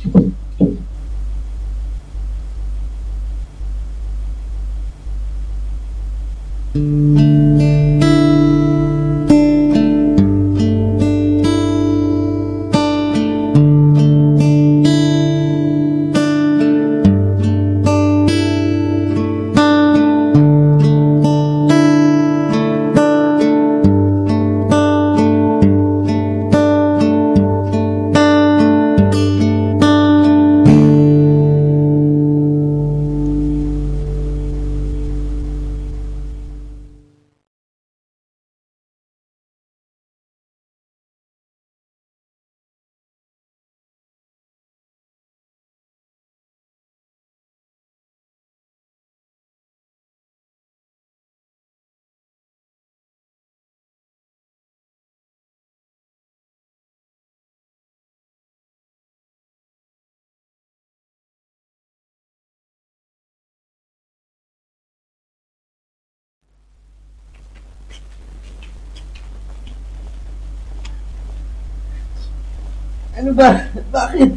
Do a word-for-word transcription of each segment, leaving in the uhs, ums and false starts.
Ano ba? Bakit?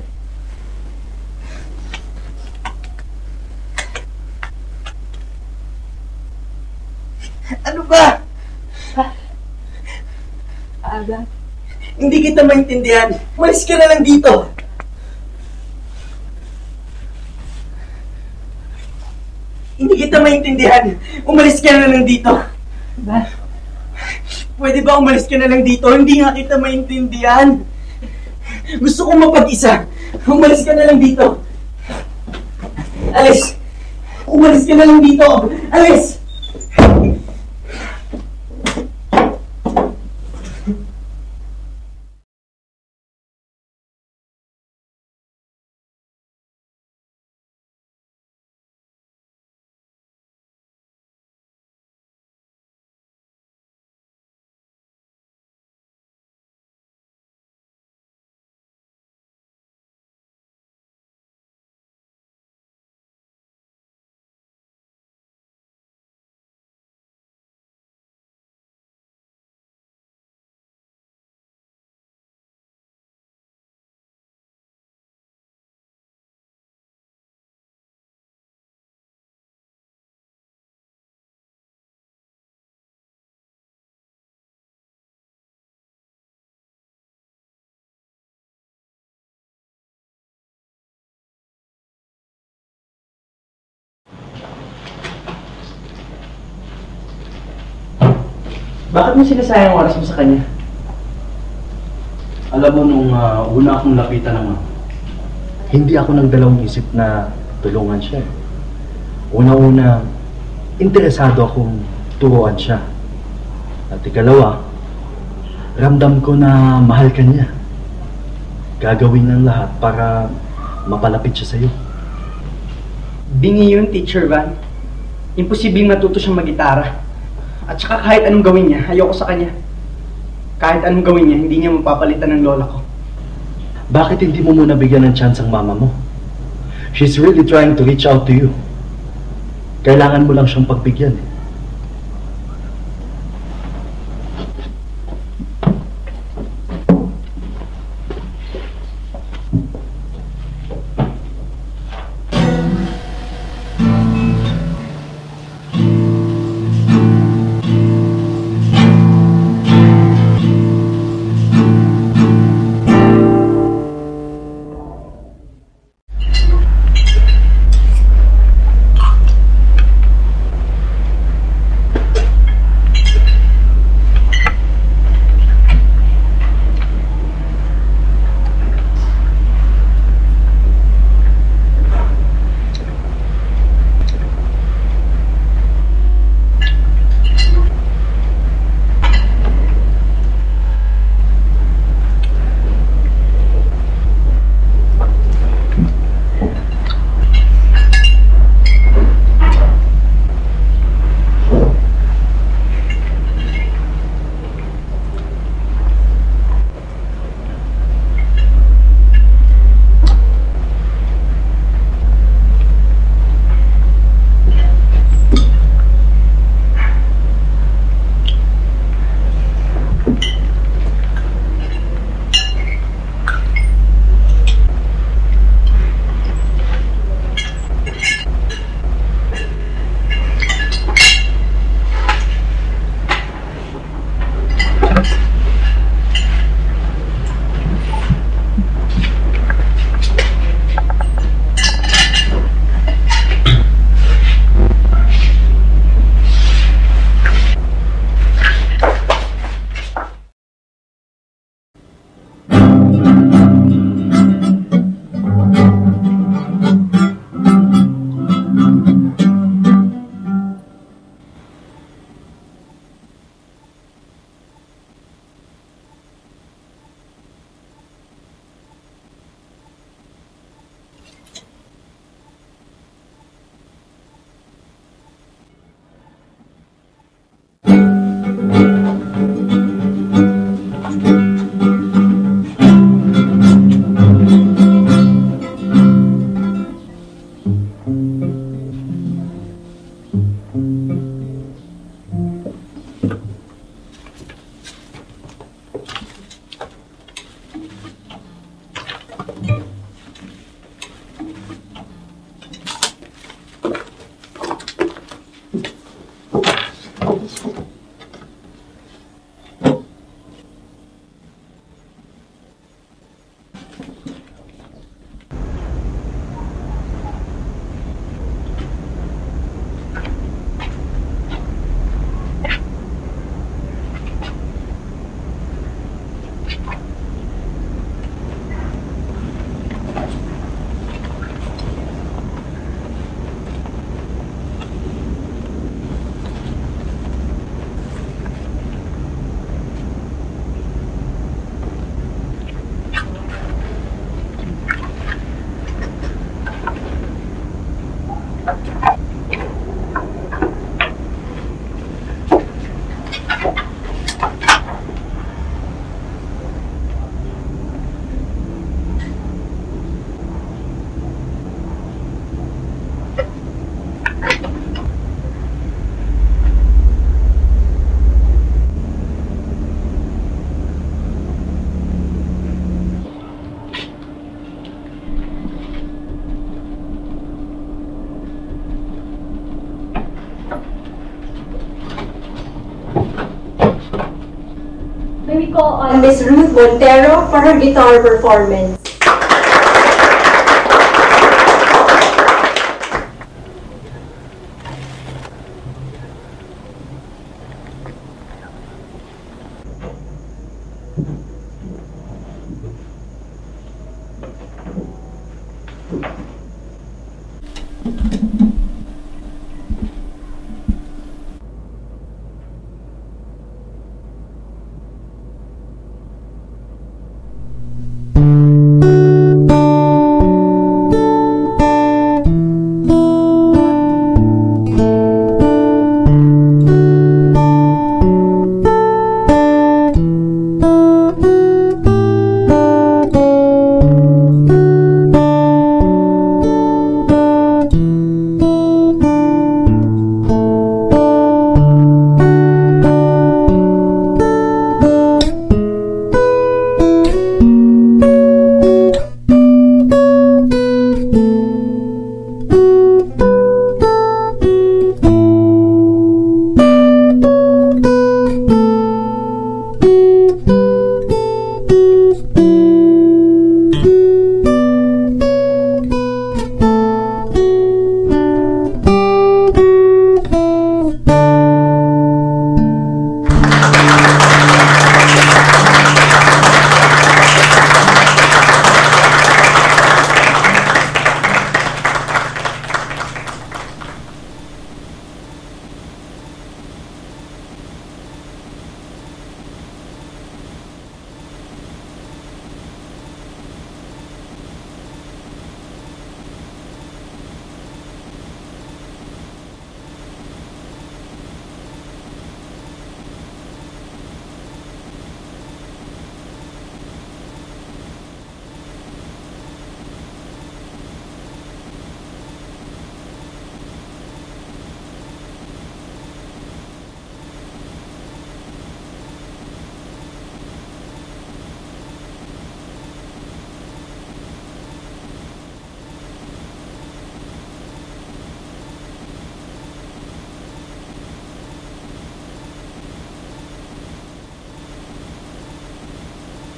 Ano ba? Aga? Hindi kita maintindihan. Umalis ka na lang dito. Hindi kita maintindihan. Umalis ka na lang dito. Ba? Pwede ba umalis ka na lang dito? Hindi nga kita maintindihan. Gusto kong mapag-isa. Umalis ka na lang dito. Alis! Umalis ka na lang dito! Alis! Bakit mo sinasayang oras mo sa kanya? Alam mo, nung uh, una akong lapitan naman, hindi ako nagdalawang isip na tulungan siya. Una-una, interesado akong turuan siya. At ikalawa, ramdam ko na mahal ka niya. Gagawin ng lahat para mapalapit siya sa'yo. Bingi yun, Teacher Van. Imposibleng matuto siyang mag-gitara. At saka kahit anong gawin niya, ayoko sa kanya. Kahit anong gawin niya, hindi niya mapapalitan ng lola ko. Bakit hindi mo muna bigyan ng chance ang mama mo? She's really trying to reach out to you. Kailangan mo lang siyang pagbigyan eh. on Miss Ruth Montero for her guitar performance.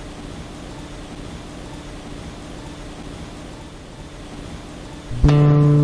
Thank you.